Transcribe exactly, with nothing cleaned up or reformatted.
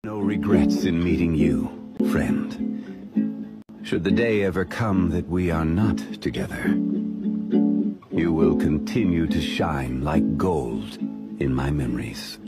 No regrets in meeting you, friend. Should the day ever come that we are not together, you will continue to shine like gold in my memories.